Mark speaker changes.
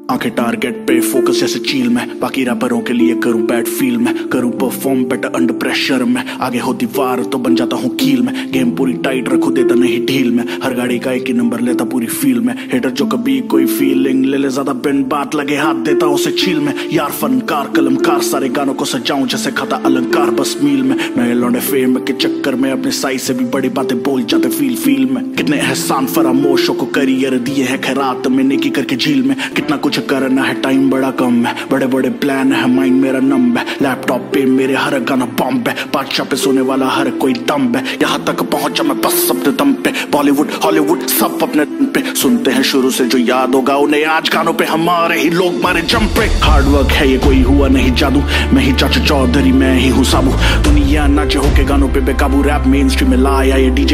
Speaker 1: आंखें टारगेट पे फोकस जैसे चील में, बाकी रैपरों के लिए करूं बैड फील में, करूं परफॉर्म बेटर अंडर प्रेशर में, आगे हो दीवार तो बन जाता हूं कील में, गेम पूरी टाइट रखो देता नहीं ढील में, हर गाड़ी का एक ही नंबर लेता पूरी फील में, हेटर जो कभी कोई फीलिंग ले ले ज्यादा बिन बात लगे हाथ देता उसे चील में, यार फनकार कलमकार सारे गानों को सजाऊं जैसे खाता अलंकार बस मील में, नए लौंडे फेम के चक्कर में अपने साइज से भी बड़ी बातें बोल जाते फील में, कितने एहसान फरामोशों को करियर दिए हैं खैरात में नेकी करके झील में, कितना कुछ करना है टाइम बड़ा कम है, बड़े बड़े प्लान है माइंड मेरा नंब है, लैपटॉप पे मेरे हर गाना बॉम्ब है, बादशाह पे सोने वाला हर कोई दम है, यहाँ तक पहुंचा मैं बस अपने दम पे, बॉलीवुड हॉलीवुड सब अपने दम पे, सुनते हैं शुरू से जो याद होगा उन्हें आज गानों पे हमारे ही लोग मारे जंप पे, हार्ड वर्क है ये कोई हुआ नहीं जादू, मैं ही चाचा चौधरी मैं ही हूँ साबू, दुनिया नाचे होके गानों पे बेकाबू, रैप मेन स्ट्रीम में लाया ये डीजे